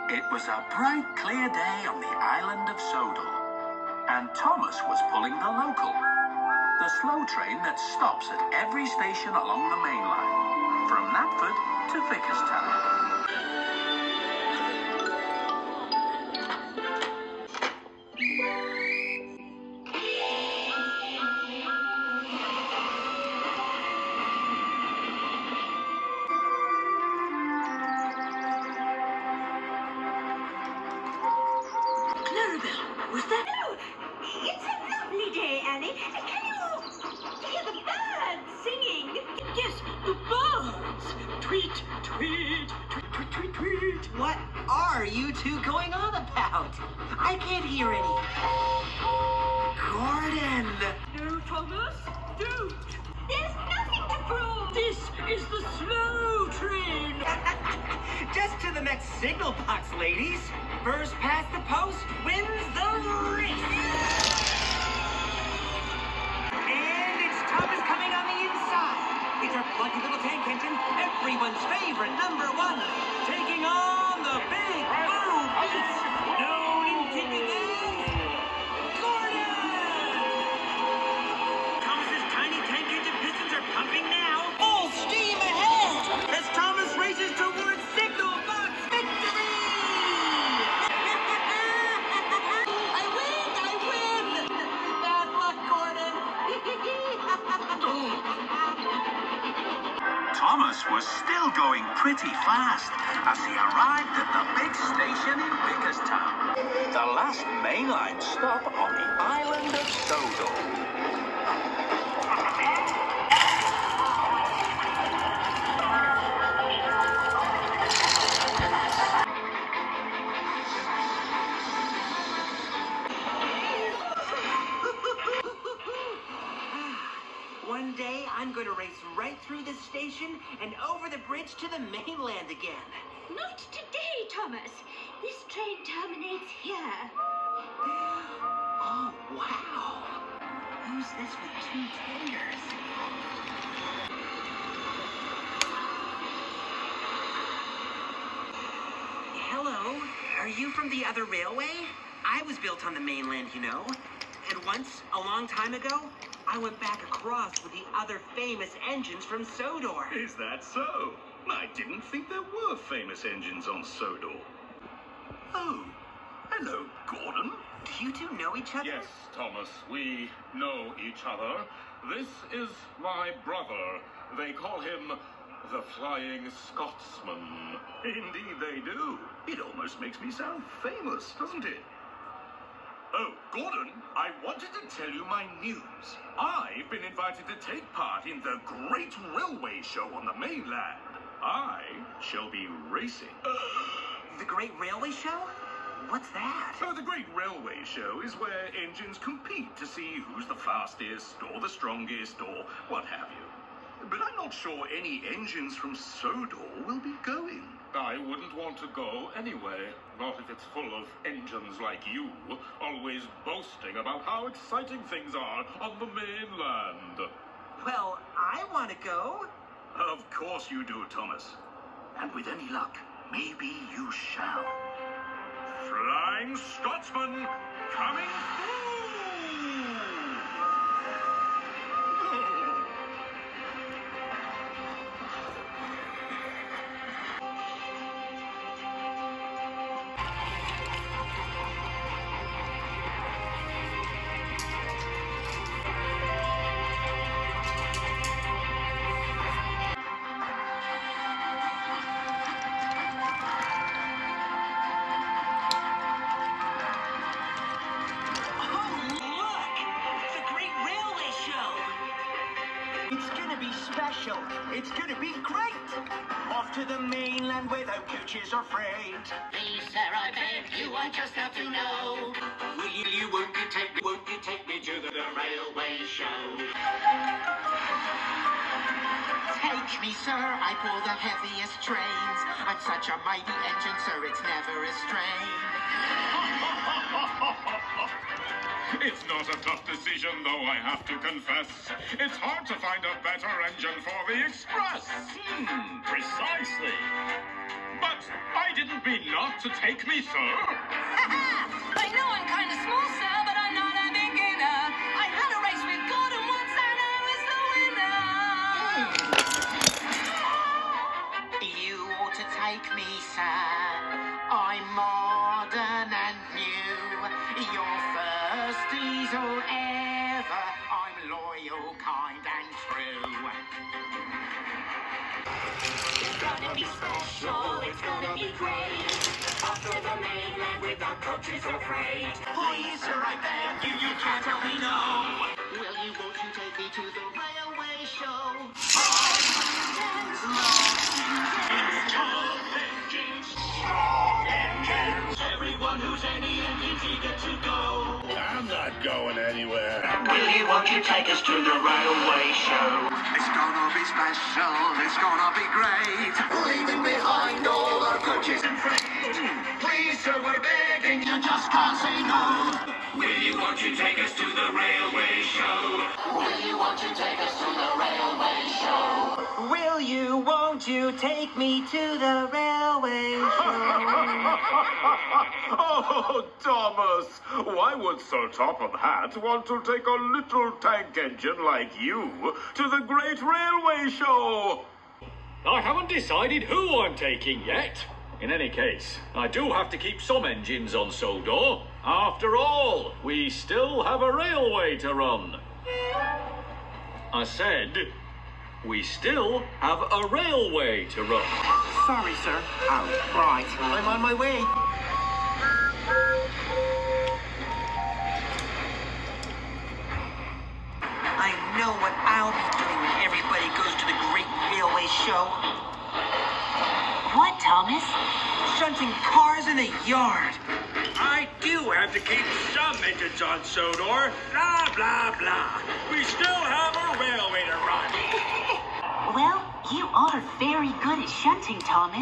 It was a bright, clear day on the island of Sodor, and Thomas was pulling the local, the slow train that stops at every station along the main line, from Knapford to Vickerstown. Was that? Oh, it's a lovely day, Annie. Can you hear the birds singing? Yes, the birds. Tweet, tweet, tweet, tweet, tweet, tweet. What are you two going on about? I can't hear any. Gordon! No, Thomas, don't. There's nothing to prove. This is the slow train. Just to the next signal box, ladies. First past the post wins the race. And it's Thomas coming on the inside. It's our plucky little tank engine, everyone's favorite #1, taking on the big blue beast, known in tipping as Gordon. Thomas's tiny tank engine pistons are pumping now. Full steam ahead as Thomas races towards signal box victory. Thomas was still going pretty fast as he arrived at the big station in Vickerstown, the last mainline stop on the island of Sodor. One day, I'm going to race right through this station and over the bridge to the mainland again. Not today, Thomas. This train terminates here. Oh, wow. Who's this with 2 taters? Hello. Are you from the other railway? I was built on the mainland, you know. And once, a long time ago, I went back across with the other famous engines from Sodor. Is that so? I didn't think there were famous engines on Sodor. Oh, hello, Gordon. Do you two know each other? Yes, Thomas, we know each other. This is my brother. They call him the Flying Scotsman. Indeed they do. It almost makes me sound famous, doesn't it? Oh, Gordon, I wanted to tell you my news. I've been invited to take part in the Great Railway Show on the mainland. I shall be racing. The Great Railway Show? What's that? Oh, the Great Railway Show is where engines compete to see who's the fastest or the strongest or what have you. But I'm not sure any engines from Sodor will be going. I wouldn't want to go anyway, not if it's full of engines like you, always boasting about how exciting things are on the mainland. Well, I want to go. Of course you do, Thomas. And with any luck, maybe you shall. Flying Scotsman coming through! It's gonna be great! Off to the mainland where the coaches are freight. Please, sir, I beg you, I just have to know. Won't you take me to the railway show? Take me, sir, I pull the heaviest trains. I'm such a mighty engine, sir, it's never a strain. It's not a tough decision, though, I have to confess. It's hard to find a better engine for the Express. Precisely. But I didn't mean not to take me, sir. I know I'm kind of small, sir, but I'm not a beginner. I had a race with Gordon once and I was the winner. You ought to take me, sir. I'm modern and new. Your first diesel ever. I'm loyal, kind and true. It's gonna be special, it's gonna be great. Off to the mainland without coaches or freight. Please, sir, I beg you, you can't tell me no. Will you, won't you take me to the railway show? Everyone who's any engine's eager to go. I'm not going anywhere. Will you, won't you take us to the railway show? It's gonna be special, it's gonna be great. Leaving behind all our coaches and freight. Please, sir, we're begging you, just can't say no. Will you, won't you take us to the railway show? Will you, won't you take us to the railway show? Will you, won't you take me to the railway show? Oh, Thomas, why would Sir Topham Hatt want to take a little tank engine like you to the Great Railway Show? I haven't decided who I'm taking yet. In any case, I do have to keep some engines on Sodor. After all, we still have a railway to run. I said, we still have a railway to run. Sorry, sir. Oh, right. I'm on my way. I know what I'll be doing when everybody goes to the Great Railway Show. What, Thomas? Shunting cars in the yard. I do have to keep some engines on Sodor. Blah, blah, blah. We still have a railway to run. Well, you are very good at shunting, Thomas.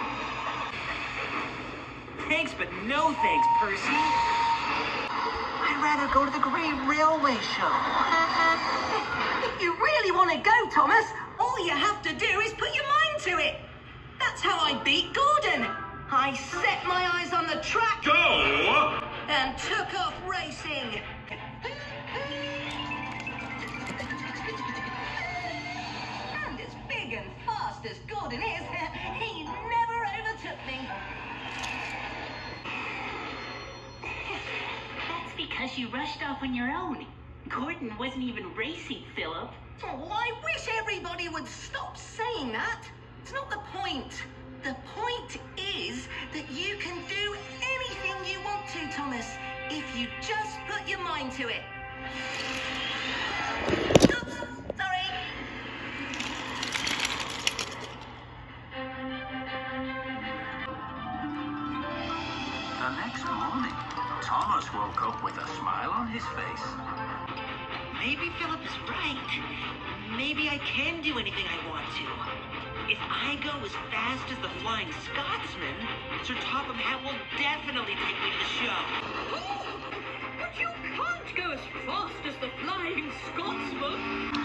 Thanks, but no thanks, Percy. I'd rather go to the Great Railway Show. If you really want to go, Thomas, all you have to do is put your mind to it. That's how I beat Gordon. I set my eyes on the track. Go! And took off racing. And as big and fast as Gordon is, he never overtook me. That's because you rushed off on your own. Gordon wasn't even racing, Philip. Oh, I wish everybody would stop saying that. It's not the point. The point is that you can do anything you want to, Thomas, if you just put your mind to it. Oops, sorry. The next morning, Thomas woke up with a smile on his face. Maybe Philip is right. Maybe I can do anything I want to. If I go as fast as the Flying Scotsman, Sir Topham Hatt will definitely take me to the show. But you can't go as fast as the Flying Scotsman.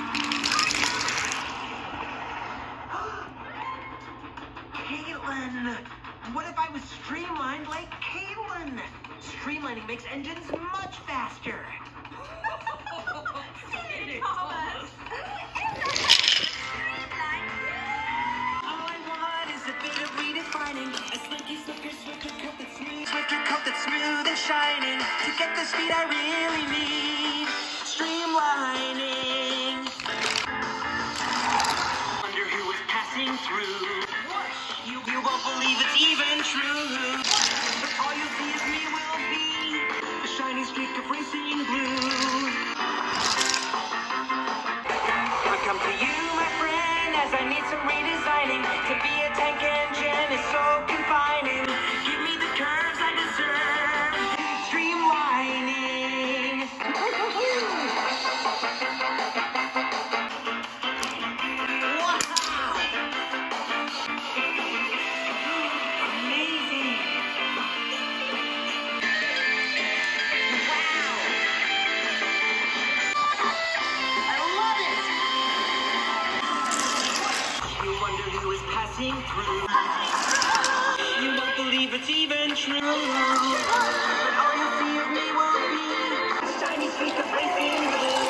Caitlin! What if I was streamlined like Caitlin? Streamlining makes engines much faster. Silly Thomas. All I want is a bit of redefining. A slinky, slicker, swifter coat that's smooth. Swifter coat that's smooth and shining. To get the speed I really need. Streamlining. Wonder who is passing through. You won't believe it's even true. But all you'll see is me will be a shining streak of racing blue. I come to you, my friend, as I need some redesigning. To be a tank engine is so confining. Give me the curves I deserve. Streamlining. Wow! Amazing! Wow! I love it! You wonder who is passing through. You won't believe it's even true. But all you'll see of me will be a shiny streak of racing blue.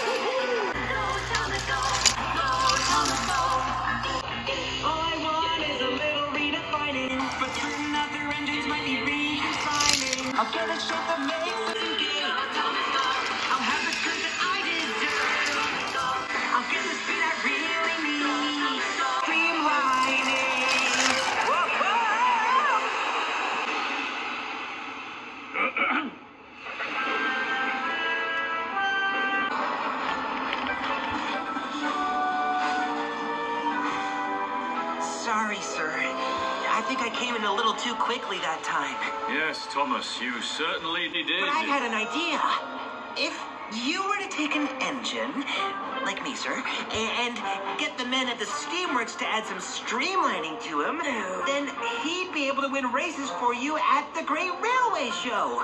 All I want is a little redefining, but certain other engines might be redesigning. I'll get a shape that makes them give. I'll have the strength that I deserve. I'll get the speed I really need. Streamlining. Whoa, Sorry, sir. I think I came in a little too quickly that time. Yes, Thomas, you certainly did. But I had an idea. If you were to take an engine, like me, sir, and get the men at the Steamworks to add some streamlining to him, then he'd be able to win races for you at the Great Railway Show.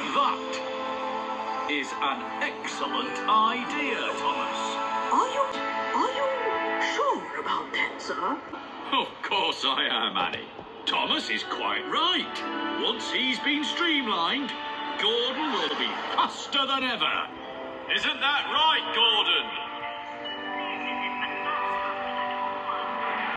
That is an excellent idea, Thomas. Are you sure about that, sir? Of course I am, Annie. Thomas is quite right. Once he's been streamlined, Gordon will be faster than ever. Isn't that right, Gordon?